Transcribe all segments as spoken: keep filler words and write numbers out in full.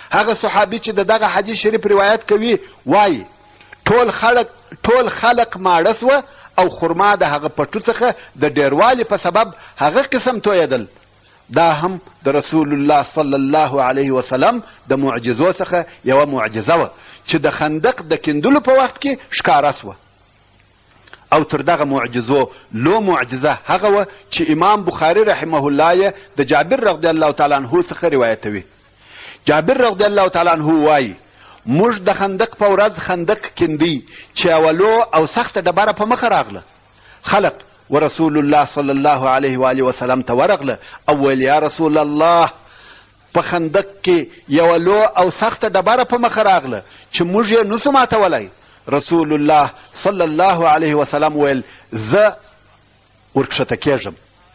هغه صحابي چې د دغه حدیث شریف روایت کوي وایي ټول خلق ټول خلق ماړه سوه او خرما د هغه پټو څخه د ډیروالي په سبب هغه قسم تویدل. دا هم د رسول الله صلی الله علیه وسلم د معجزو څخه یوه معجزه وه چې د خندق د کیندلو په وخت کې ښکاره سوه. او تر دغه معجزو لو معجزه هغه وه چې امام بخاري رحمه الله یې د جابر رضی الله تعالی عنه څخه روایتوي. جابر رضی الله تعالی عنه وایي موږ د خندق په ورځ خندق کیندی چې اولو او سخته ډبره په مخه راغله. خلق ورسول الله صلی الله علیه و آله وسلم ته ورغله او ویل یا رسول الله په خندق کې یوه لو او سخته ډبره په مخه راغله چې موږ یې نسو ماتولی. رسول الله صلی الله علیه وسلم ویل زه ورکښته کېږم.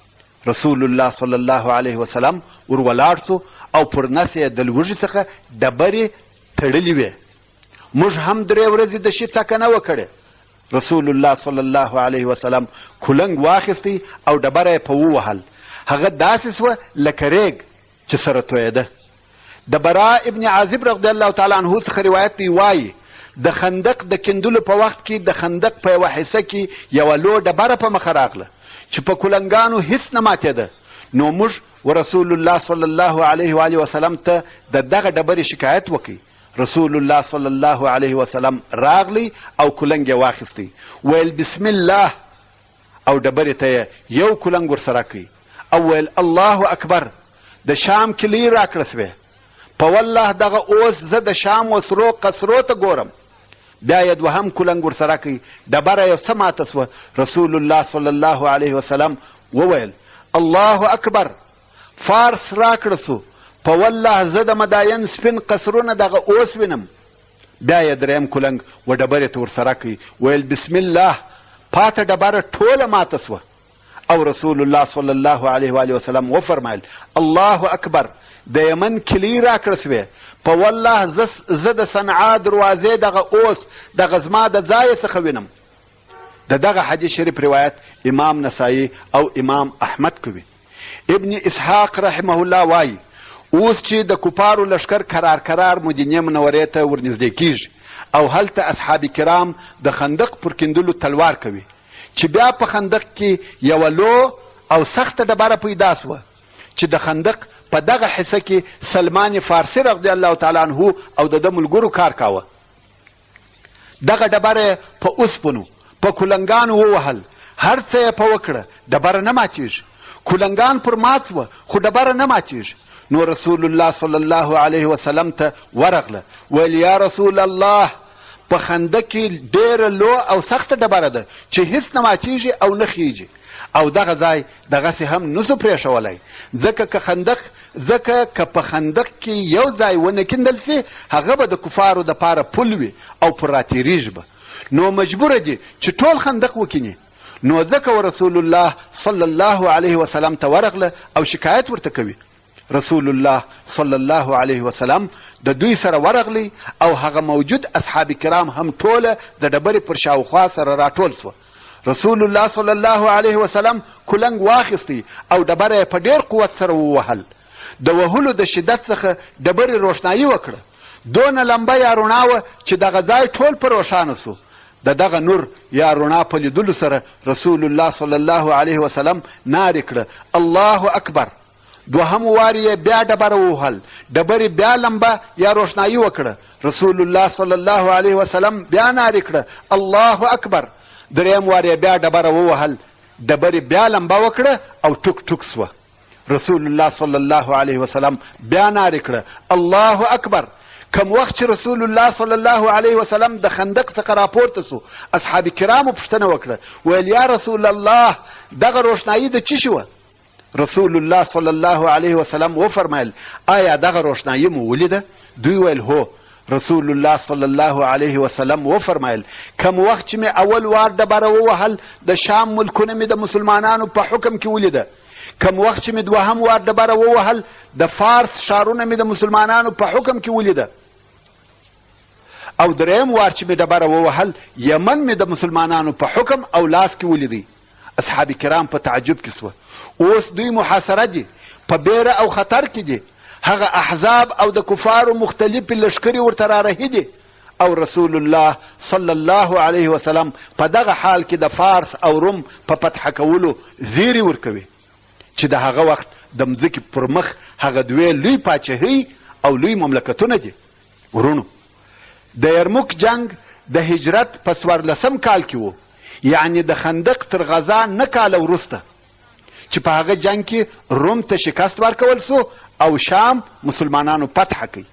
رسول الله صلی الله علیه وسلم ور ولاړ سو او پر نس یې د لوږې څخه ډبرې تړلې وې. موږ هم درې ورځې د شي څکه نه وکړې. رسول الله صلی الله علیه وسلم کولنګ واخیستی او ډبره یې په ووهل. هغه داسې سوه لکه ریګ چې سره تویده. د برا ابن عازب رضی الله تعالی عنه څخه روایت دی وایي د خندق د کیندلو په وخت کې د خندق په یوه حصه کې یوه لو ډبره په مخه راغله چې په کولنګانو هیڅ نه ماتېده. نو موږ ورسول الله صلی الله علیه و آله وسلم ته د دغه ډبرې شکایت وکړي. رسول الله صلی الله علیه وسلم راغلی او کولنګ یې واخیستی ویل بسم الله او ډبرې ته یو کولنګ ورسره کړي او ویل الله اکبر. د شام کلی راکړه سوې. په والله دغه اوس زه د شام و سرو قصرو ته ګورم. بیا یې دوهم کولنګ ورسره کړي ډبره یو څه ماته سوه. رسول الله صلی الله علیه وسلم وویل الله اکبر. فارس راکړه سو. په والله زه د مداین سپین قصرونه دغه اوس وینم. بیا یې دریم کولنګ و ډبرې ته ورسره کړي ویل بسم الله. پاته ډبره ټوله ماته سوه. او رسول الله صلی الله علیه و آله وسلم وفرمایل الله اکبر. د یمن کلی راکړه سوې. په والله زه د صنعا دروازې دغه اوس دغه زما د ځایه څخه وینم. د دغه حدیث شریف روایت امام نسائی او امام احمد کوي. ابن اسحاق رحمه الله وایي اوس چې د کفارو لشکر کرار کرار مدینې منورې ته ورنږدې کیږي او هلته اصحاب کرام د خندق پر کیندلو تلوار کوي چې بیا په خندق کې یوه لو او سخته ډبره پیدا سوه چې د خندق په دغه حصه کې سلمان فارسي رضی الله تعالی عنه او د ده ملګرو کار کاوه. دغه ډبره په اوسپنو په کولنګانو ووهل. هر څه یې په وکړه ډبره نه ماتېږي. کولنګان پر مات سوه خو ډبره نه ماتېږي. نو رسول الله صلی الله علیه وسلم ته ورغله ویل یا رسول الله په خندق کې ډېره لو او سخته ډبره ده چې هیڅ نه ماتېږي او نه خیږي او دغه ځای دغسې هم نسو پرېښولی ځکه که خندق ځکه که په خندق کې یو ځای ونه کیندل سي هغه به د کفارو دپاره پل وي او پر راتېرېږي به. نو مجبوره دي چې ټول خندق وکیني. نو ځکه ورسول الله صلی الله علیه وسلم ته ورغله او شکایت ورته کوي. رسول الله صلی الله علیه وسلم د دوی سره ورغلی او هغه موجود اصحاب کرام هم ټوله د ډبرې پر شاوخوا سره راټول سوه. رسول الله صلی الله علیه وسلم کولنګ واخیستی او ډبره یې په ډېر قوت سره ووهل. د وهلو د شدت څخه ډبرې روښنایي وکړه. دونه لمبه یا رڼا وه چې دغه ځای ټول په روښانه سو. د دغه نور یا رڼا په لیدلو سره رسول الله صلی الله علیه وسلم نارې کړه الله اکبر. دوهم وار یې بیا ډبره ووهل. ډبرې بیا لمبه یا روښنایي وکړه. رسول الله صلی الله علیه وسلم بیا نارې کړه الله اکبر. دریم وار یې بیا ډبره ووهل. ډبرې بیا لمبه وکړه او ټوک ټوک سوه. رسول الله صلی الله علیه وسلم بیا نارې کړه الله اکبر. کم وخت چې رسول الله صلی الله علیه وسلم د خندق څخه راپورته سو اصحاب کرامو پوښتنه وکړه ویل یا رسول الله دغه روښنایي د څه شي وه؟ رسول الله صلی الله علیه وسلم وفرمایل آیا دغه روښنایي مو ولیده؟ دوی ویل هو. رسول الله صلی الله علیه وسلم وفرمایل کم وخت چې مې اول وار ډبره ووهل د شام ملکونه مې د مسلمانانو په حکم کې ولیده. کم وخت چې مې دوهم وار ډبره ووهل د فارس ښارونه مې د مسلمانانو په حکم کې ولیده. او دریم وار چې مې ډبره ووهل یمن مې د مسلمانانو په حکم او لاس کې ولیدی. اصحاب کرام په تعجب کې سوه. اوس دوی محاصره دي، په بیره او خطر کې دي. هغه احزاب او د کفارو مختلفې لښکرې ورته رارهي دي او رسول الله صلی الله علیه وسلم په دغه حال کې د فارس او روم په فتح کولو زیری ورکوي چې د هغه وخت د مځکې پر مخ هغه دوې لوی پاچهۍ او لوی مملکتونه دي. ورونو، د یرموک جنگ د هجرت په څوارلسم کال کې و، یعنی د خندق تر غزا نه کاله وروسته، چې په هغه جنگ کې روم ته شکست ورکول سو او شام مسلمانانو فتح کړي.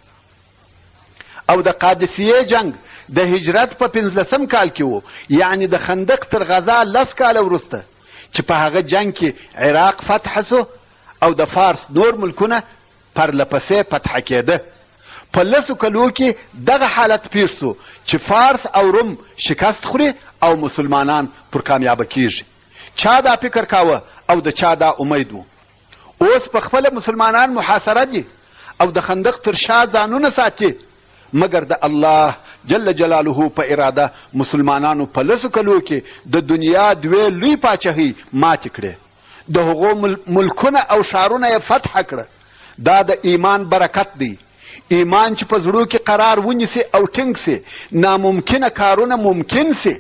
او د قادسیې جنگ د هجرت په پنځلسم کال کې و، یعنی د خندق تر غزا لس کاله وروسته، چې په هغه جنگ کې عراق فتح سو او د فارس نور ملکونه پرلپسې فتح کېده. په لسو کلو کې دغه حالت پیښ سو چې فارس او روم شکست خوري او مسلمانان پر کامیابه کیږي. چا دا فکر کاوه او د چا دا امید و؟ اوس په خپله مسلمانان محاصره دي او د خندق تر شا ځانونه ساتي، مګر د الله جل جلاله په اراده مسلمانانو په لسو کلو کې د دنیا دوې لوی پاچهۍ ماتې کړې، د هغو ملکونه او ښارونه یې فتح کړه. دا د ایمان برکت دی. ایمان چې په زړو کې قرار ونیسي او ټینګ سي، ناممکنه کارونه ممکن سي.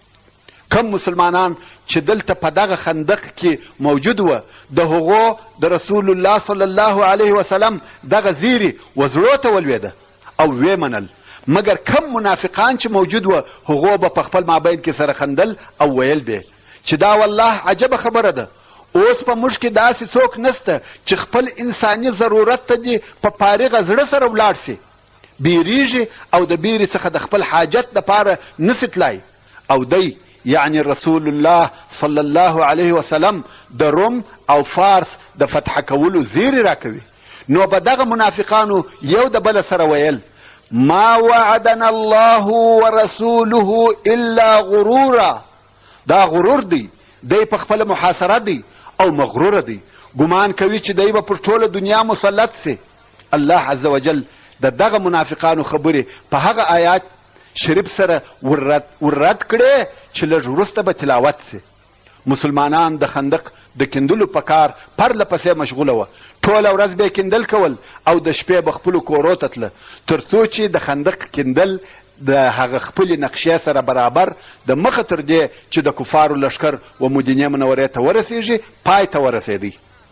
کم مسلمانان چې دلته په دغه خندق کې موجود و، د هغو د رسول الله صلی الله علیه وسلم دغه زیری وزړو ته ولوېده او ویې منل، مګر کم منافقان چې موجود و هغو به په خپل مابین کې سره خندل او ویل به چې دا والله عجبه خبره ده، اوس په موږ کې داسې څوک نسته چې خپل انساني ضرورت ته دې په فارغه زړه سره ولاړ سي، بیریږي او د بیرې څخه د خپل حاجت دپاره نسي تلای. او دی یعنی رسول الله صلی الله علیه وسلم د روم او فارس د فتح کولو زیری راکوي. نو به دغه منافقانو یو د بله سره ویل ما وعدنا الله ورسوله الا غرورا. دا غرور دی، دی په خپله محاصره دی او مغروره دی، ګمان کوي چې دی به پر ټوله دنیا مسلط سي. الله عز وجل د دغه منافقانو خبرې په هغه آیات شریف سره وررد, وررد کړي چې لږ وروسته به تلاوت سي. مسلمانان د خندق د کیندلو په کار پرله پسې مشغوله وه، ټوله ورځ به یې کیندل کول او د شپې به خپلو کورو ته تله، تر څو چې د خندق کیندل د هغه خپلې نقشې سره برابر د مخه تر دې چې د کفارو لښکر و مدینې منورې ته ورسېږي پای ته ورسېدی.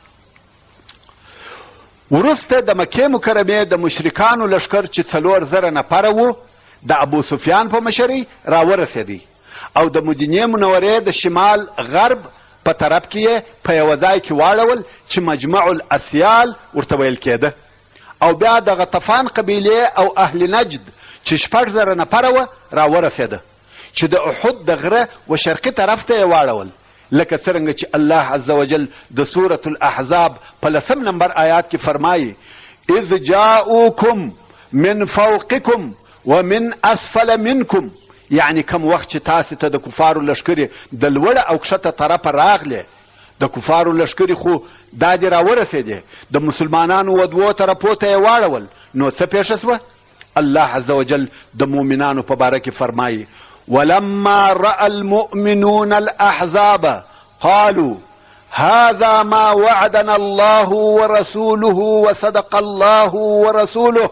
وروسته د مکې مکرمې د مشرکانو لښکر چې څلور زره نفره و د ابو سفیان په مشرۍ راورسېدی او د مدینې منورې د شمال غرب په طرف کې یې په یوه ځای کې واړول چې مجمع الاسیال ورته ویل کېده. او بیا د غطفان قبیلې او اهل نجد چې شپږ زره نفره وه راورسېده چې د احد د غره و شرقي طرف ته یې واړول، لکه څرنګه چې الله عز وجل د سورة الاحزاب په لسم نمبر آیات کې فرمایي اذ جاؤکم من فوقکم ومن اسفل منکم، یعنی کم وخت چې تاسې ته د کفارو لښکرې د لوړه او کښته طرفه راغلې، د کفارو لښکرې خو دا دې راورسېدې، د مسلمانانو و دوو طرفو ته یې واړول، نو څه پېښه سوه؟ الله عز وجل د مؤمنانو په باره کې فرمایي ولما رأى المؤمنون الأحزاب قالوا هذا ما وعدنا الله ورسوله وصدق الله ورسوله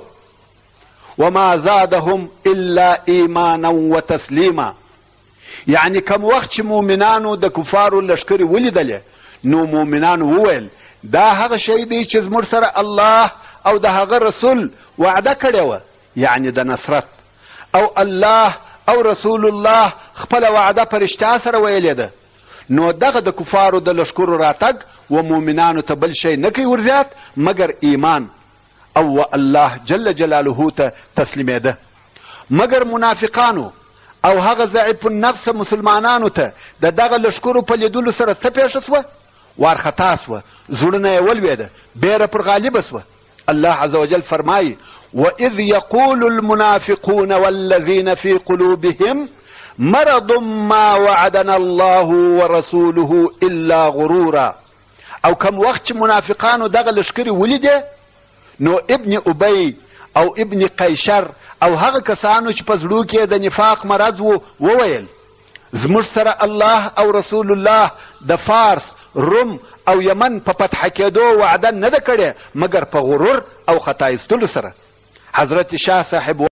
وما زادهم الا ایمانا وتسلیما. یعنی کم وخت چې مؤمنانو د کفارو لښکرې ولیدلې نو مؤمنانو وویل دا هغه شی دی چې زموږ سره الله او د هغه رسول وعده کړې وه، یعنی د نصرت، او الله او رسول الله خپله وعده په رښتیا سره ویلې ده. نو دغه د کفارو د لښکرو راتګ و مؤمنانو ته بل شی نه کوي ورزیات مګر ایمان او الله جل جلاله ته تسلیمېده. مګر منافقانو او هغه ضعیف النفس مسلمانانو ته د دغه لښکرو په لیدلو سره څه پېښه سوه؟ وارخطا سوه، زړونه یې ولوېده، بیره پر غالبه سوه. الله عز وجل فرمایي وإذ يقول المنافقون والذين في قلوبهم مرض ما وعدنا الله ورسوله إلا غرورا. او کم وخت چې منافقانو دغه لښکرې ولیدې نو ابن ابی او ابن قیشر او هغه کسانو چې په زړو کې د نفاق مرض و وویل زموږ سره الله او رسول الله د فارس، روم او یمن په فتح کېدو وعده نه ده کړې مګر په غرور او خطا ایستلو سره. حضرت شاه صاحب